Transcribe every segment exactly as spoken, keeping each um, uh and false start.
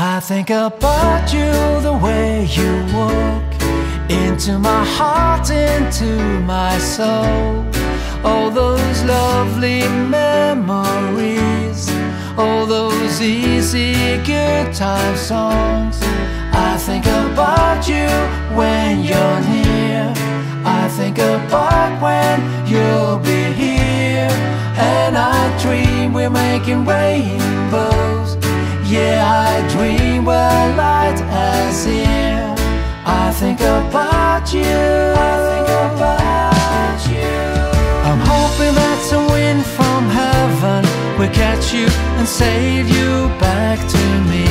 I think about you the way you walk into my heart, into my soul. All those lovely memories, all those easy good time songs. I think about you when you're near. I think about when you'll be here. And I dream we're making rainbows. Yeah, I dream we're light as air. I think about you, I think about you. I'm hoping that some wind from heaven will catch you and save you back to me.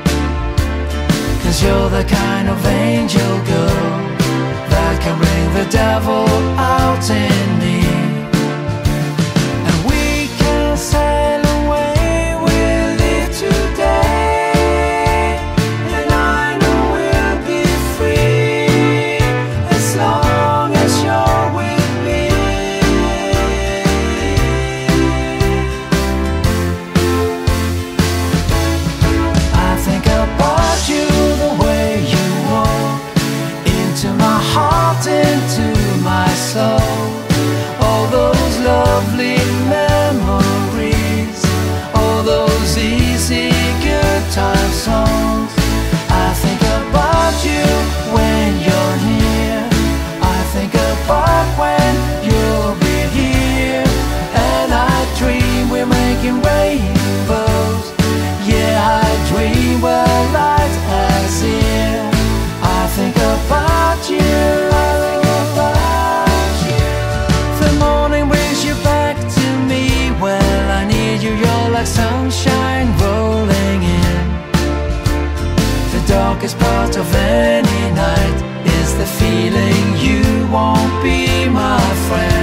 Cause you're the kind of angel girl that can bring the devil out in me. And we can sail away, we'll live today. And I know we'll be free as long as you're with me. I think about you the way you walk into my heart, into my soul. All those lovely memories, all those easy good time songs. I think about you when you're near. I think about when you'll be here. And I dream we're making rainbows. Yeah, I dream we're light as air. I think about you, I think about you. The morning brings you back to me. Well, I need you, you're like sunshine rolling in. The darkest part of any night is the feeling you won't be my friend.